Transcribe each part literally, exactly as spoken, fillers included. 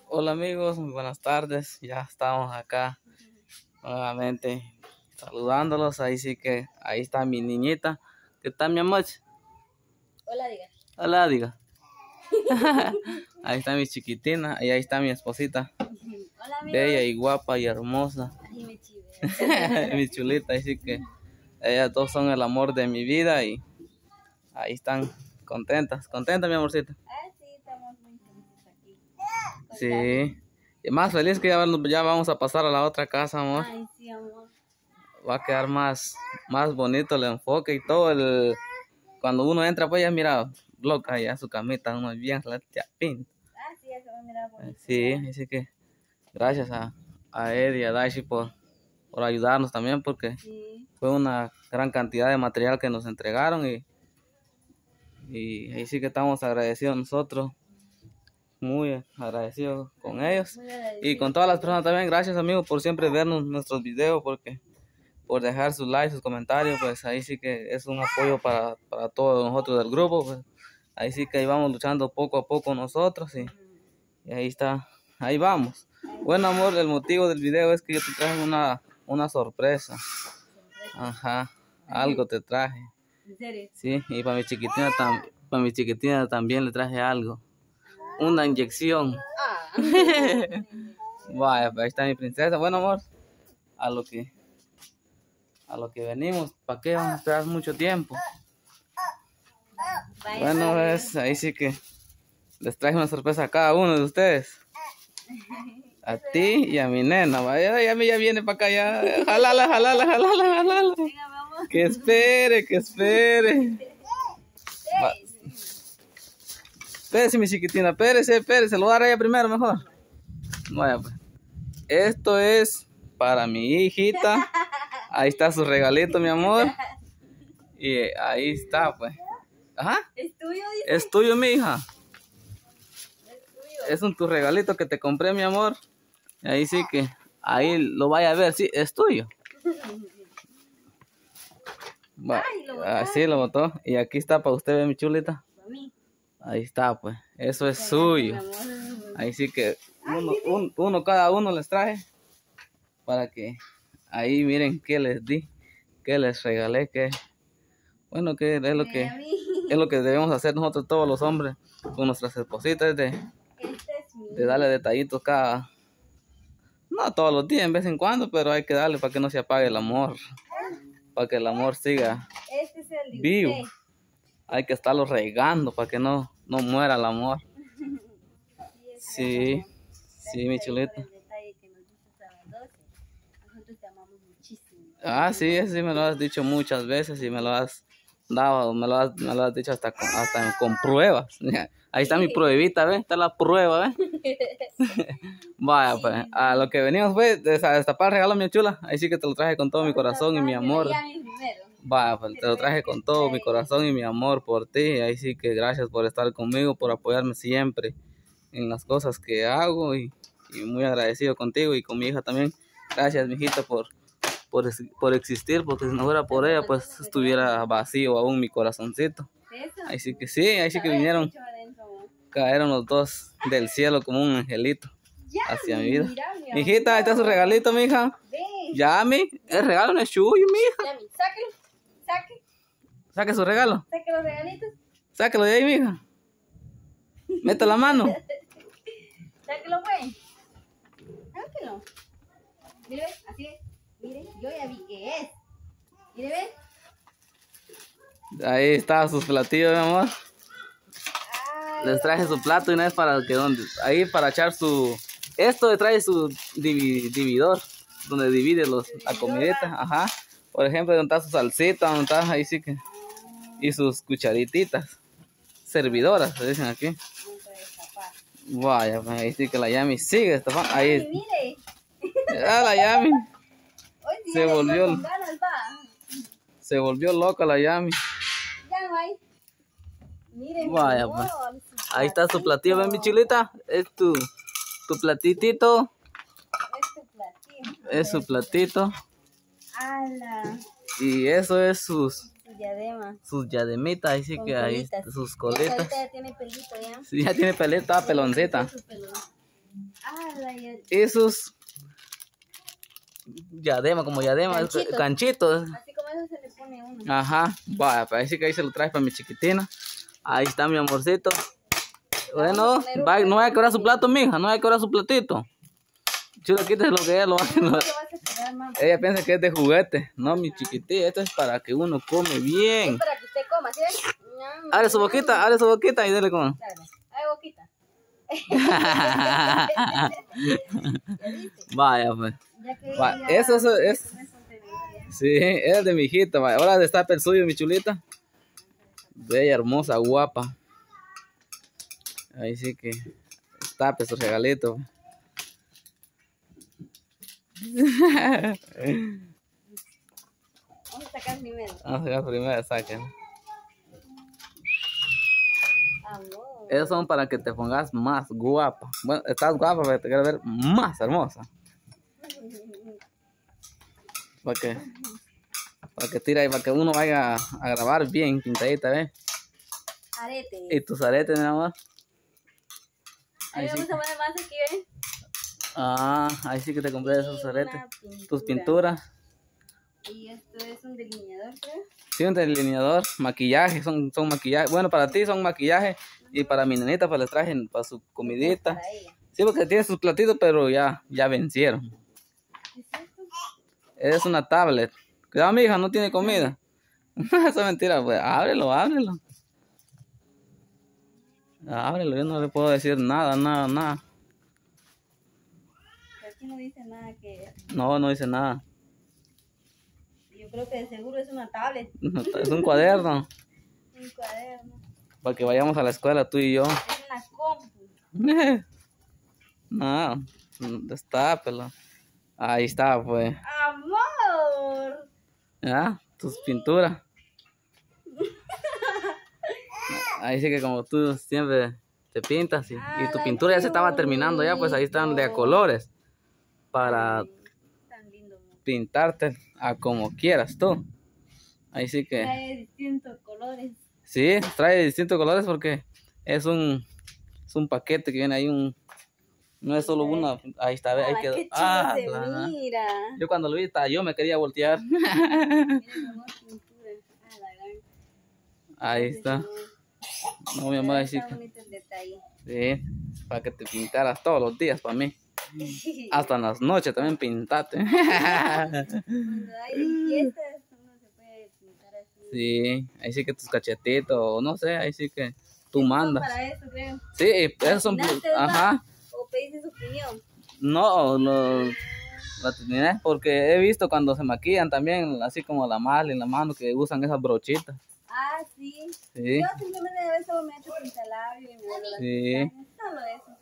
Hola amigos, muy buenas tardes. Ya estamos acá nuevamente saludándolos. Ahí sí que, ahí está mi niñita. ¿Qué tal, mi amor? Hola, diga. Hola, diga. Ahí está mi chiquitina y ahí está mi esposita. Hola, amigos. Bella y guapa y hermosa. Ay, me chive. Mi chulita, así que ellas dos son el amor de mi vida y ahí están contentas. ¿Contenta, mi amorcito? Ah, sí, estamos muy felices aquí. Sí. Y más feliz que ya, ya vamos a pasar a la otra casa, amor. Ay, sí, amor. Va a quedar más, más bonito el enfoque y todo el... Cuando uno entra, pues ya mira, loca ya su camita, uno bien chapín. Ah, sí, ya se va a mirar bonito. Sí, así que gracias a, a Ed y a Daishi por, por ayudarnos también, porque Sí. fue una gran cantidad de material que nos entregaron y, y ahí sí que estamos agradecidos nosotros, muy agradecidos con ellos y con todas las personas también. Gracias, amigos, por siempre vernos nuestros videos, porque por dejar sus likes, sus comentarios, pues ahí sí que es un apoyo para, para todos nosotros del grupo, pues ahí sí que ahí vamos luchando poco a poco nosotros y, y ahí está, ahí vamos. Bueno, amor, el motivo del video es que yo te traje una, una sorpresa. Ajá, algo te traje. ¿En serio? Sí, y para mi chiquitina, tam, para mi chiquitina también le traje algo. Una inyección. Ah. Vaya, pues ahí está mi princesa. Bueno, amor, a lo que... A lo que venimos, ¿para qué vamos a esperar mucho tiempo? Vaya, Bueno, vaya. es, ahí sí que les traje una sorpresa a cada uno de ustedes. A ti y a mi nena. Vaya, ya, ya viene para acá, ya. Jalala, jalala, jalala, jalala. Venga, vamos. Que espere, que espere. Va. Espérese, mi chiquitina, espérese, espérese. Lo voy a dar a ella primero, mejor. Vaya, pues. Esto es para mi hijita. Ahí está su regalito, mi amor. Y ahí está, pues. Ajá. ¿Es tuyo, dice? Es tuyo, mi hija. Es tuyo. Es un tu regalito que te compré, mi amor. Ahí sí que, ahí lo vaya a ver. Sí, es tuyo. Va. Ay, lo Así lo botó. Y aquí está para usted, mi chulita. Para mí. Ahí está, pues. Eso es Gracias, suyo. mi amor. Ahí sí que uno, un- uno cada uno les traje. Para que ahí miren qué les di. Qué les regalé. Que, bueno, que es lo que... A mí. Es lo que debemos hacer nosotros todos los hombres con nuestras espositas, de, Este es mi. de darle detallitos cada, no todos los días, en vez en cuando, pero hay que darle para que no se apague el amor, para que el amor siga Este es el de vivo. usted. Hay que estarlo regando para que no, no muera el amor. Sí, sí, mi chuleta. El detalle que nos dices a las doce. Nosotros te amamos muchísimo. Ah, sí, eso sí me lo has dicho muchas veces y me lo has dado, me lo has, me lo has dicho hasta con, hasta con pruebas. Ahí está mi pruebita, ¿ves? Está la prueba, ¿ves? Vaya, pues, a lo que venimos fue a destapar el regalo, mi chula. Ahí sí que te lo traje con todo mi corazón y mi amor. Vaya, pues, te lo traje con todo mi corazón y mi amor por ti. Ahí sí que gracias por estar conmigo, por apoyarme siempre en las cosas que hago y, y muy agradecido contigo y con mi hija también. Gracias, mijita, por... Por, por existir, porque si no fuera por ella, pues estuviera vacío aún mi corazoncito. Ahí sí que sí, ahí sí que vinieron, cayeron los dos del cielo como un angelito hacia mi vida. Hijita, ahí está su regalito, mija. Yami, el regalo no es suyo, mija. Yami, sáquelo, saque, Saque su regalo. saque los regalitos. Sáquelo de ahí, mija. Meta la mano. Sáquelo, pues. Sáquelo. Mire, así es. Mire, yo ya vi que es. Mire, ¿ves? Ahí está sus platillos, mi amor. Ay, Les traje su plato y una vez para que donde ahí para echar su... Esto le trae su divi- dividor, donde divide los, la comidita, ajá. Por ejemplo, donde está su salsita, donde está, ahí sí que... Y sus cucharititas, servidoras, se dicen aquí. Vaya, pues ahí sí que la Yami sigue estafando. Ahí, ay, mire. ah, la Yami. Hoy sí Se ya le volvió- con ganas, va. Se volvió loca la Yami. Ya no hay. Mire, mi Vaya, amor, pues. su Ahí está su platillo, ven, mi platito. chulita. Es tu, tu platitito. Es tu platito. Es su platito. Ala, Y eso es sus, su diadema. sus diademitas. Ahí sí Con que ahí, colitas. sus Ya colitas. ahorita ya tiene pelito, ¿ya? Sí, ya tiene peleta, pelonceta. Su pelón. Ala, ya. y sus diadema, como diadema, Ganchitos. ganchitos. Así como eso se le pone uno. Ajá, vaya, parece que ahí se lo traes para mi chiquitina. Ahí está mi amorcito. Bueno, Vamos a poner un va, no vaya a quebrar su platito. plato, mija, no vaya a quebrar su platito. Si lo quites lo que ella lo hace. No te vas a quedar, mamá. Ella piensa que es de juguete. No, mi chiquitita, esto es para que uno come bien. Es para que usted coma, ¿sí ves? Ñam, Abre su ñam. boquita, abre su boquita y dale con. Dale, abre boquita. ¿Ya viste? Vaya, pues. Ya que Va, ya- eso, eso es. eso es contenido, Sí, es de mi hijita, vaya. Ahora destapa el suyo, mi chulita. Bella, hermosa, guapa. Ahí sí que destape su regalito. ya. Vamos a sacar primero. Vamos a sacar primero, saquen. Amor. Esos son para que te pongas más guapa. Bueno, estás guapa, pero te quiero ver más hermosa. Para que, para que tira y para que uno vaya a grabar bien pintadita, ¿ves? Arete. Y tus aretes, mi amor. Ahí Ahí sí. vamos a poner más aquí, ¿ven? Ah, ahí sí que te compré esos Y aretes. una pintura. Tus pinturas. Y esto es un delineador, creo. Sí, un delineador, maquillaje, son, son maquillaje. Bueno, para ti son maquillaje y para mi nenita pues les traje para su comidita. Para ella. Sí, porque tiene sus platitos, pero ya, ya vencieron. ¿Qué es esto? Es una tablet. Cuidado, mi hija, no tiene comida. Eso es mentira, pues ábrelo, ábrelo. Ábrelo, yo no le puedo decir nada, nada, nada. Pero aquí no dice nada que... No, no dice nada. Yo creo que de seguro es una tablet, No, es un cuaderno un cuaderno. para que vayamos a la escuela tú y yo. Es una compu. No, destápelo. Ahí está, pues. ¡Amor! ¿Ya? Tus pinturas. Ahí sí que como tú siempre te pintas y, y tu pintura ya se estaba terminando ya, pues ahí están de a colores para Ay, tan lindo, amor. pintarte a como quieras tú. Ahí sí que Trae distintos colores. sí, trae distintos colores porque es un es un paquete que viene ahí un no es solo una, ahí está, ve, ahí Ay, quedó. qué chido Ah, se la- mira. yo cuando lo vi hasta yo me quería voltear. Miren, amor, pintura. Ah, la gran. Ahí está. No, mi amor, ahí sí Está que bonito el detalle. sí, para que te pintaras todos los días para mí. Hasta en las noches también pintate. Cuando hay fiestas, uno se puede pintar así. Sí, ahí sí que tus cachetitos, o no sé, ahí sí que tú Son mandas. Para eso, creo. Sí, esos son, ¿Opinaste, ajá, ¿O pediste su opinión? no, los, la tenés porque he visto cuando se maquillan también, así como la mala en la mano, que usan esas brochitas. Ah, sí. Sí, Yo simplemente a veces solo me echo pintalabio y me hago las Sí. pestañas. Solo eso.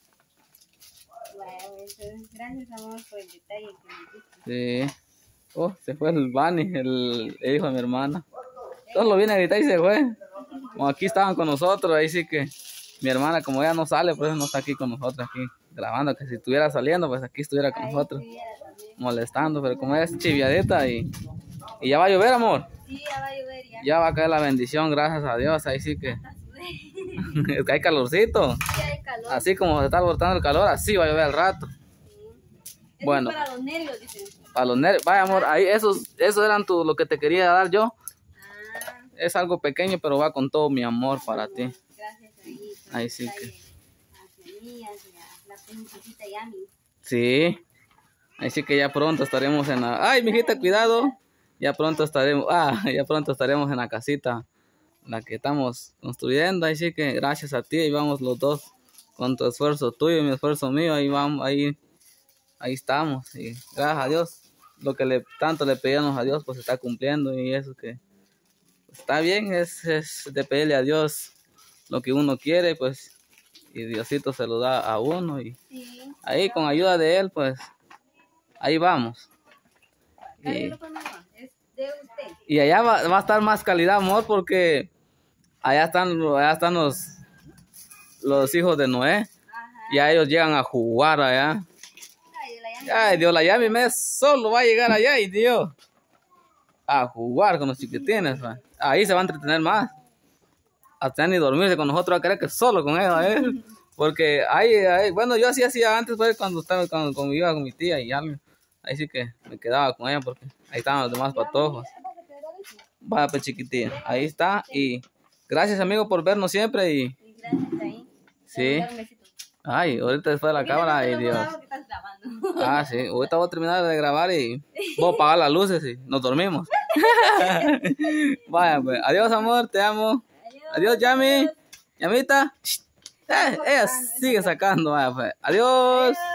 Bueno, entonces, gracias, amor, por el detalle que me diste. sí. Oh, se fue el Bani, el, el hijo de mi hermana. Todos lo viene a gritar y se fue. Como aquí estaban con nosotros, ahí sí que mi hermana, como ella no sale, pues no está aquí con nosotros, aquí grabando. Que si estuviera saliendo, pues aquí estuviera con Ahí nosotros, estuviera también. molestando. Pero como ella es chiviadita y, y ya va a llover, amor. Sí, ya va a llover ya. Ya va a caer la bendición, gracias a Dios. Ahí sí que, Hasta sudé. es que hay calorcito. Ya hay calor. Así como se está botando el calor, así va a llover al rato. Sí. Eso Bueno. es para los nervios, dicen. Para los nervios. Vaya, amor, ahí esos, esos eran tu, lo que te quería dar yo. Ah, Es algo pequeño, pero va con todo mi amor para ti. gracias ahí. por Ahí el sí detalle hacia mí, hacia la princesita Yami. Sí. Ahí sí que ya pronto estaremos en la... Ay, mijita, cuidado. Ya pronto estaremos... Ah, ya pronto estaremos en la casita. La que estamos construyendo. Ahí sí que gracias a ti. Ahí vamos los dos. Con tu esfuerzo tuyo y mi esfuerzo mío. Ahí vamos, ahí... Ahí estamos. Y gracias a Dios. Lo que le, tanto le pedíamos a Dios, pues se está cumpliendo. Y eso que... Está bien, es, es de pedirle a Dios lo que uno quiere, pues... Y Diosito se lo da a uno. Y Sí. ahí con ayuda de Él, pues... Ahí vamos. Y, Cállalo, pues, mamá. Es de usted. y allá va, va a estar más calidad, amor, porque allá están, allá están los, los hijos de Noé. Ajá. Ya ellos llegan a jugar allá. Ay, la Yami. Ay, Dios, la llave mes solo va a llegar allá y Dios. A jugar con los chiquitines. Va. Ahí se va a entretener más. Hasta ni dormirse con nosotros va a querer que solo con ellos. ¿Eh? Porque, ay, ay, bueno, yo así hacía antes, pues, cuando estaba, cuando, cuando iba con mi tía y algo. Ahí sí que me quedaba con ella porque ahí estaban los demás patojos. Vaya, pues, chiquitilla. Ahí está. Y gracias, amigo, por vernos siempre. Y, Y gracias ahí. sí. Ay, ahorita después de la cámara, ay, Dios. Ah, sí. Ahorita voy a terminar de grabar y voy a apagar las luces y nos dormimos. Vaya, pues. Adiós, amor. Te amo. Adiós, Yami. Yamita. Eh, ella sigue sacando. Vaya, pues. Adiós.